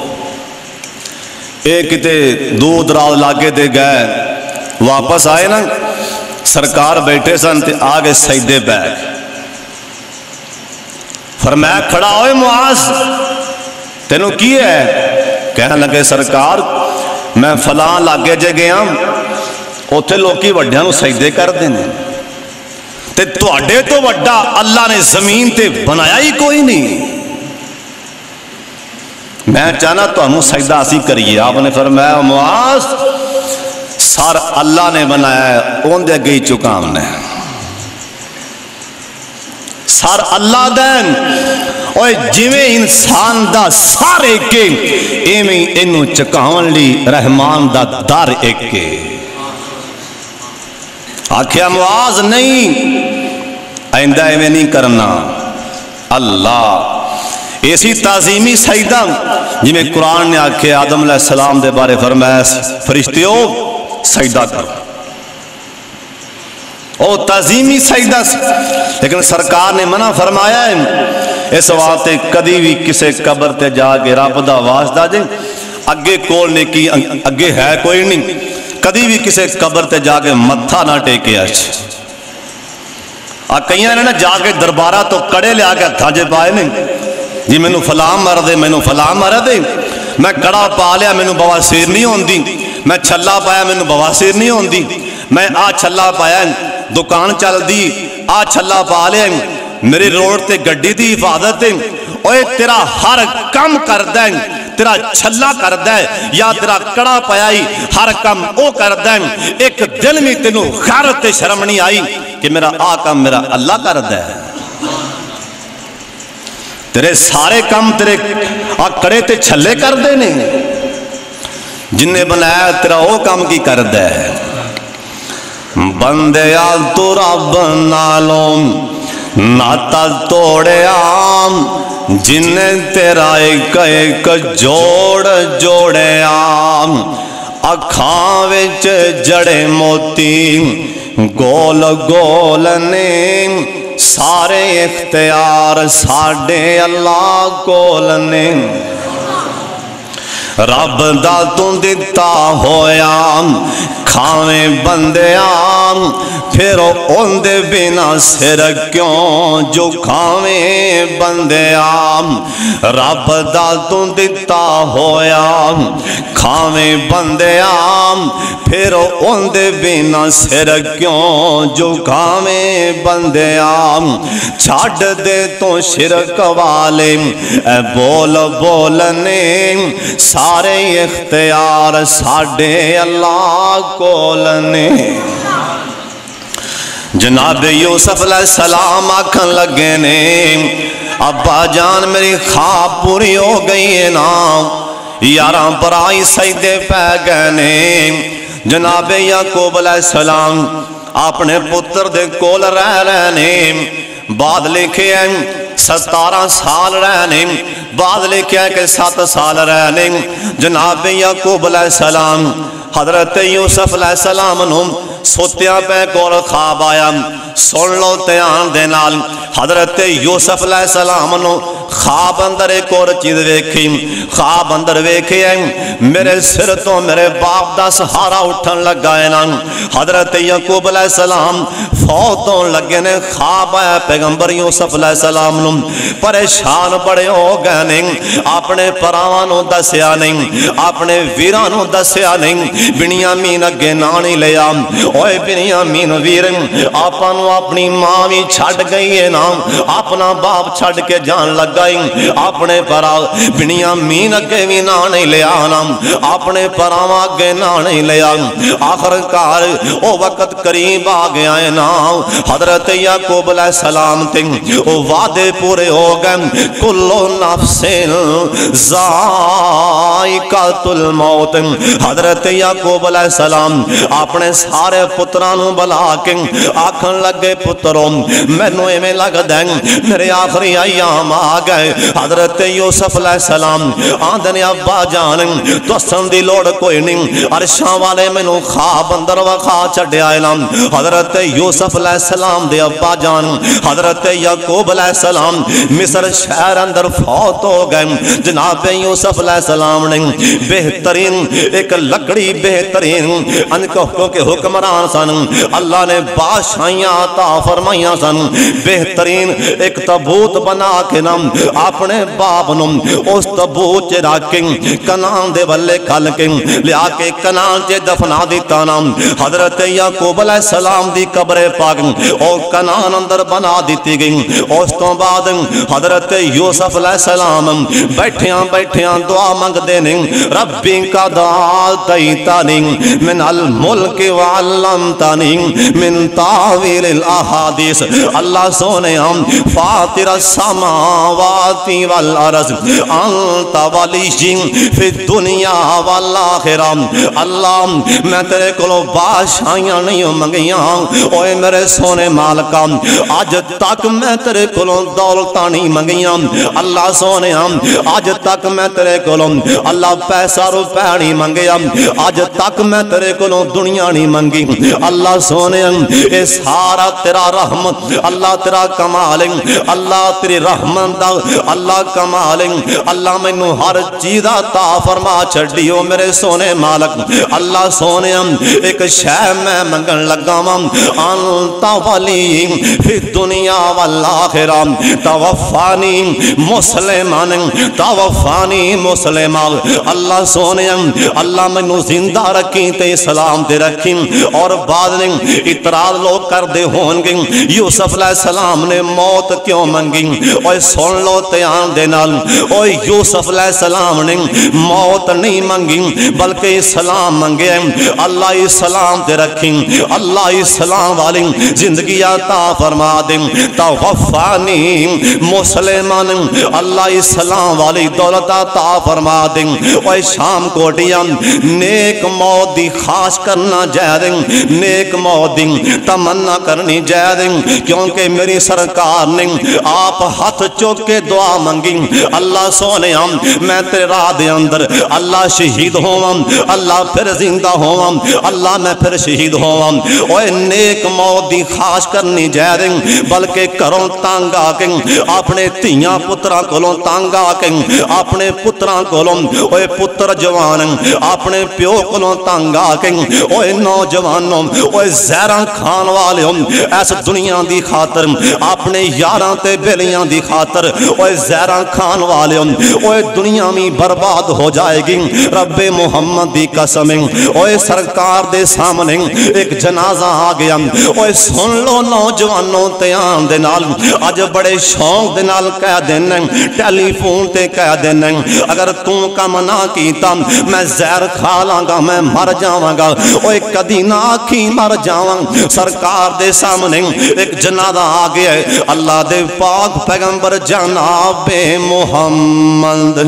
ایک کتے دور دراز علاقے تے گئے, واپس آئے نا, سرکار بیٹھے سن تے آگے سجدے پہ فرمایا کھڑا ہوئے معاذ تینوں کی ہے؟ کہنے لگے سرکار میں فلاں لاگے جے گیا اوتھے لوکی وڈیاں نو سجدے کر دینے تے تواڈے تو وڈا اللہ نے زمین تے بنایا ہی کوئی نہیں, میں چاہنا تو ہم سجدہ اسی کریے. آپ نے فرمایا معاذ سار اللہ نے بنایا ہے اون دے گئی چکام نے سار اللہ دین اوے جویں انسان دا سارے کے ایویں اینو چکاون لی رحمان دا در ایک کے. آکھیا معاذ نہیں آئندہ ایویں نہیں کرنا. اللہ ایسی تعظیمی سجدہ جی میں قرآن نے آکھے آدم علیہ السلام دے بارے فرمایا فرشتیو سجدہ کرو, او تعظیمی سجدہ سے. لیکن سرکار نے منع فرمایا ہے اس واسطے کدی بھی کسے قبر تے جا کے رب دا واسطہ دے اگے کول نیکی اگے ہے کوئی نہیں, کدی بھی کسے قبر تے جا کے متھا نہ ٹیکے اچ. کئیاں نے نا جا کے دربارہ تو کڑے لیا کے ہتھاں جے پائے نہیں جی مینوں فلاں مر دے مینوں فلاں مر دے, میں کڑا پا لیا مینوں بواسیر نہیں ہوندی, میں چھلا پایا مینوں بواسیر نہیں ہوندی, میں آ چھلا پایا دکان چل دی آ چھلا پا لیا میری روڈ تے گڈی دی حفاظت ہے. اوے تیرا ہر کم کردہ ہے, تیرا چھلا کردہ ہے یا تیرا کڑا پایا ہر کم او کردہ ہے. ایک دل میں تینوں غیرت تے شرم نہیں آئی کہ میرا آقا میرا اللہ کردہ ہے. تیرے سارے کم تیرے کڑے تے چھلے کر دینے جن نے بنایا تیرا وہ کام کی کر دے. بندیا تو رب نالوں ناتا توڑے آم جن نے تیرا ایک جوڑ جوڑے آم. اکھاں وچ جڑے موتی گول گول نے سارے اختیار ساڑے اللہ کول نے. رب دا تو دیتا ہویا کھاویں بندیاں پھر ان دے بنا سر کیوں جو کھاویں بندیاں. رب دا تو دیتا ہویا کھاویں بندیاں پھر ان دے بنا سر کیوں جو کھاویں بندیاں. چھاڑ دے تو شرک والے اے بول بولنے سارے اختیار ساڑے اللہ کولنے. جناب یوسف علیہ السلام آکھن لگے نے ابا جان میری خواب پوری ہو گئی ہے نا, یاراں پرائی سجدے پہ گئے نے. جناب یعقوب علیہ السلام اپنے پتر دے کول رہ رہنے, بعد لکھے ہیں 17 سال رہنے, بعد لکھے ہیں کہ 7 سال رہنے. جناب یعقوب علیہ السلام حضرت یوسف علیہ السلام نو سوتیاں پہ کول خواب آیا. سن لو تیان دے نال حضرت یوسف علیہ السلام نو خواب اندر ایک اور چیز ویکھی. خواب اندر ویکھے ہیں میرے سر تو میرے باپ دا سہارا اٹھن لگا ہے نا. حضرت یعقوب علیہ السلام فوت ہون لگے نے. خواب آیا پیغمبر یوسف علیہ السلام نو, پریشان بڑے ہو گئے نے. اپنے پراواں نو دسیا نہیں, اپنے ویراں نو دسیا نہیں. بنیامین اگے نانی لیا. اوے بنیامین ویر آپاں نو اپنی ماں بھی چھڑ گئی ہے نا, اپنا باپ چھڑ کے جان لگا. اپنے پرا بنیامین اگے بھی نہ نہیں لیا نا, اپنے پراواں اگے نہ نہیں لیا. آخر کار او وقت قریب آ گیا ہے نا. حضرت یعقوب علیہ السلام تے او وعدے پورے ہو گئے. کلو نفس ذائقۃ الموت. حضرت یعقوب علیہ السلام اپنے سارے پتران نو بلا کے آکھن لگے پتروں مینوں ایویں لگدا ہے میرے آخری ایام آ گئے حضرت یوسف علیہ السلام آندنے ابا جان دسن دی لوڑ کوئی نہیں عرشاں والے مینوں خواب اندر وکھا چھڈیا اے نام حضرت یوسف علیہ السلام دے ابا جان حضرت یعقوب علیہ السلام مصر شہر اندر فوت ہو گئے جناب یوسف علیہ السلام نے بہترین ایک لکڑی بہترین انکہوں کے حکمران سن اللہ نے بادشاہیاں عطا فرمائیاں سن بہترین ایک تابوت بنا کے نام اپنے باپ نو اس تابوت چ رکھ کے کنعان دے ولے کھل کے لیا کے کنعان چ دفنا دیتا نام حضرت یعقوب علیہ السلام دی قبر پاک اور کنعان اندر بنا دیتی گئی اس تو بعد حضرت یوسف علیہ السلام بیٹھیاں بیٹھیاں دعا منگ دینے ربی کا دعا تیتانی من الملک وعلمتانی من تاویل الاحادیث اللہ سونے ہم فاطر السماوات والارض انت ولی فی الدنیا والآخرہ اللہ میں تیرے کلو بادشاہیاں نہیں منگیاں اوے میرے سونے مالکا آج تک میں تیرے کلو دولتاں نہیں منگیاں اللہ سونے ہم آج تک میں تیرے کلو اللہ پیسہ روپے نہیں منگیا آج تک میں تیرے کلو دنیا نہیں منگی اللہ سونے اے سارا تیرا رحمت اللہ تیرا کمال اللہ تیری رحمت دا اللہ کمال اللہ مینوں ہر چیز عطا فرما چھڈیو میرے سونے مالک اللہ سونے ایک شے میں منگن لگا وا انت ولی فی دنیا والآخرہ توفانی مسلمان توفانی مسلمان اللہ سونے اللہ مینوں زندہ رکھی تے اسلام تے رکھی اور بعد میں اعتراض لوگ کر دے ہون گے یوسف علیہ السلام نے موت کیوں منگی اوے سن لو دھیان دے نال اوے یوسف علیہ السلام نے موت نہیں منگی بلکہ اسلام منگے اللہ اسلام تے رکھی اللہ اسلام والی زندگی عطا فرما دے توفانی مسلمان اللہ اسلام والی دولت عطا فرما دے اوے شام کوٹیاں نیک موت دی خواہش کرنا جائے نیک موت دی تمنا کرنی جائے کیونکہ میری سرکار نے آپ ہاتھ چوک کے دعا منگی اللہ سونے میں تیرے راہ دے اندر اللہ شہید ہوا اللہ پھر زندہ ہوا اللہ میں پھر شہید ہوا اوے نیک موت دی خواہش کرنی جائے بلکہ کروں تانگ آ کے اپنے تیاں پتراں کولوں تانگ آ کے اپنے پتراں کولوں اوے پتر جوان اپنے پیو کولوں تانگ آ کے اوے نوجوانوں اوے زہراں کھان والے اس دنیا دی خاطر اپنے یاراں تے بیلیاں دی خاطر اوے زہراں کھان والے اوے دنیا میں برباد ہو جائے گی رب محمد دی قسم اوے سرکار دے سامنے ایک جنازہ آ گیا اوے سن لو نوجوانوں دھیان دے نال اج بڑے شوق دے نال کہہ دینا ٹیلی فون تے کہہ دینا اگر تو کم نہ کیتا میں زہر کھا لاں گا میں مر جاواں گا اوے کدی نہ آکھی مر جاواں سرکار دے سامنے ایک جنازہ آ گیا ہے اللہ دے پاک پیغمبر جناب محمد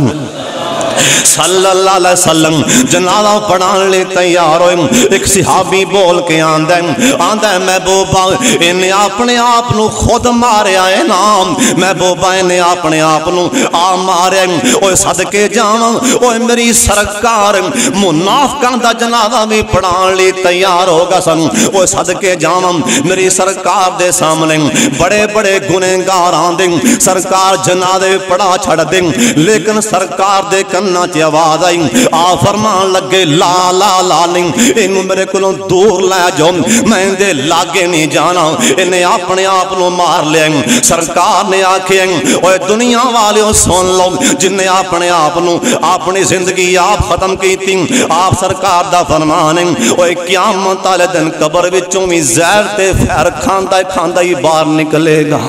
صلی اللہ علیہ وسلم جنازہ پڑھان لے تیار ہوئے ایک صحابی بول کے آندہ ہے محبوبہ انہیں اپنے آپ نو خود ماریا ہے نام محبوبہ انہیں اپنے آپ نو آ ماریا ہے اوہ صدقے جاواں اوہ میری سرکار منافقان دا جنازہ بھی پڑھان لے تیار ہوگا سن اوہ صدقے جاواں میری سرکار دے سامنے بڑے بڑے گنہگار آندیں سرکار جنازے پڑھا چھڑ دیں لیکن سرکار دے کرنا چی آواز آئی آ فرمان لگے لا لا لا نہیں انہوں میرے کلوں دور لے جو میں دے لاگے نہیں جانا انہیں اپنے آپ نو مار لیں سرکار نے آکھیں اوہ دنیا والے سن لو جنہیں اپنے آپ نو اپنی زندگی آپ ختم کی تھی آپ سرکار دا فرمانے اوہ قیامت والے دن قبر وچوں بھی زہر تے پھیر کھاندہ ہی باہر نکلے گا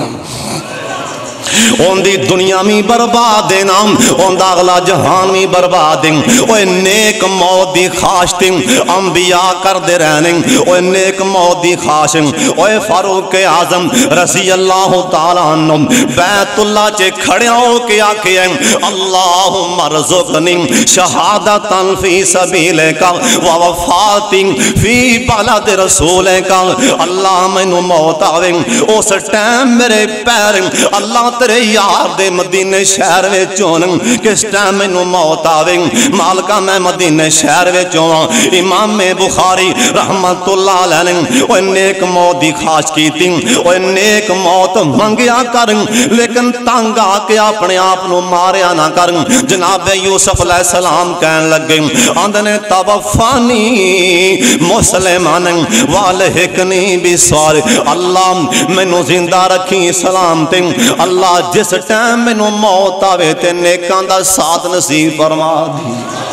اون دی دنیا میں برباد دینا اون دا اگلا جہان میں برباد دیں اوہ نیک موت دی خواہش تھی انبیاء کر دے رہنے اوہ نیک موت دی خواہش اوہ فاروق اعظم رضی اللہ تعالیٰ عنہ بیت اللہ چے کھڑے ہو کے آکے ہیں اللہم ارزقنی شہادتا فی سبیلکا ووفاتی فی بلد رسولکا اللہ میں نو موت آویں اس ٹائم میرے پیر اللہ तेरे यार दे मदीने शहर विच होन किस टाइम मैनू मौत आवे मालका मैं मदीने शहर विच होवां इमाम बुखारी रहमतुल्लाह अलैह ओए नेक मौत दी खास कीती ओए नेक मौत मंगिया कर लेकिन तंग आके अपने आप नू मारिया ना कर जनाब यूसुफ अलैहिस्सलाम कहन लगे आंदे ने तवफ़ानी मुस्लिमान वालहिकनी बिस्वाल अल्लाह मैनू जिंदा रखी सलाम ते अल्लाह जिस टाइम मैनू मौत आवे ते नेकां दा साथ नसीब फरमा दी।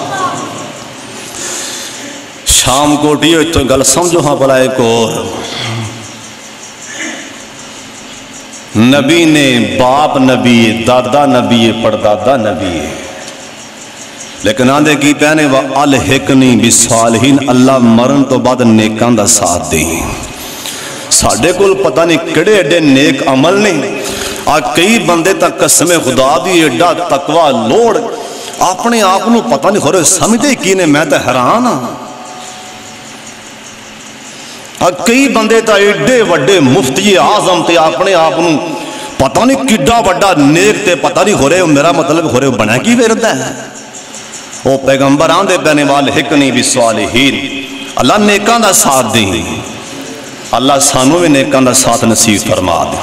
शाम कोटी इतों गल समझो हाँ भला एक और नबी ने बाप नबी दादा नबी पड़दादा नबी लेकिन आंदे की पहने व अल हिकनी बिसालहीन अल्लाह मरण तो बाद नेकां दा साथ दे। साडे कोल पता नहीं किहड़े एडे नेक अमल ने आ कई बंदे तक कसम खुदा दी एडा तकवा लोड़ अपने आप नू पता नहीं हो रहे समझते की ने मैं तो हैरान हाँ। कई बंदे तो एडे वड्डे मुफ्ती आजम ते अपने आप नू पता नहीं किड्डा वड्डा नेक ते पता नहीं हो रहे मेरा मतलब हो रहे बना की फिरदा है वो पैगंबर आंदे पैने वाल हिकनी बिस्वालिहीन अल्लाह नेकां दा साथ दे अल्लाह सानू भी नेकां दा साथ नसीब फरमा दे।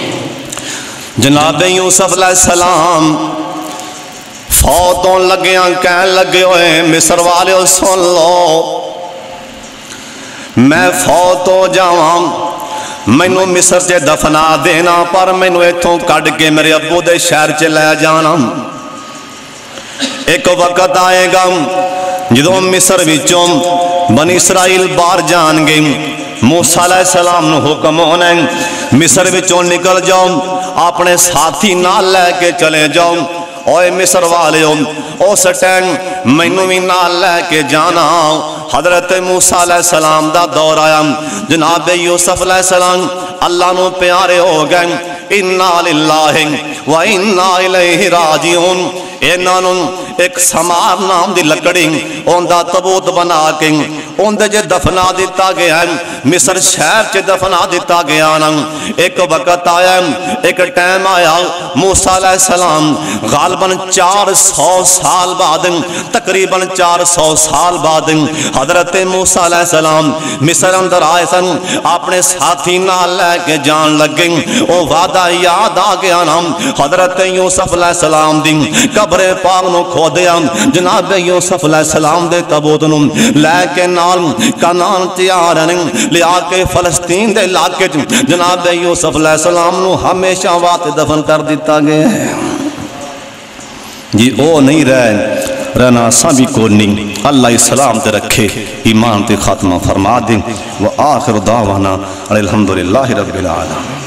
जनाब यूसुफ अलैहिस्सलाम फौत होन लगे कहन लगे होए मिस्र वाले सुन लो मैं फौत हो जावां मैनू मिस्र च दफना देना पर मैनू इथों कढ़ के मेरे अब्बू दे शहर च लै जाना। एक वक्त आएगा जदों मिस्र विचों बनी इसराइल बाहर जाणगे मूसा अलैहिस्सलाम नू हुक्म होना मिस्र विचों निकल जाओ अपने साथी नाल लैके चले जाओ ओए मिस्र वालियो उस टाइम मैनू भी नाल लैके जाना। हजरत मूसा अलैहिस्सलाम दा दौर आया जनाब यूसुफ अलैहिस्सलाम अल्लाह नू प्यारे हो गए इन्ना लिल्लाहि व इन्ना इलैहि राजिऊन इन्हों एक समार नाम की लकड़ी उनका तबूत बना के उनके च दफना दिता गया मिस्र शहर च दफना दिता गया ना। एक वक्त आया एक टाइम आया मूसा अलैहिस्सलाम गालबन 400 साल बाद तकरीबन 400 साल बाद हजरत मूसा अलैहिस्सलाम मिस्र अंदर आए सन अपने साथी नाल लैके जान लगे वो वादा याद आ गया ना हजरत यूसुफ अलैहिस्सलाम दी कब्रे पाक नू खोदिया जनाब यूसुफ अलैहिस्सलाम दे तबूत नू लैके नाल कनान तैयार लिया के फलस्तीन दे इलाके च जनाब यूसुफ अलैहिस्सलाम नू हमेशा वास्ते दफन कर दिता गया है जी। ओ नहीं रहना असा भी कोई नहीं अल्लाह इस्लाम ते रखे ईमान ते खात्मा फरमा दे व आखिर दावाना अल्हम्दुलिल्लाहि रब्बिल आलमीन।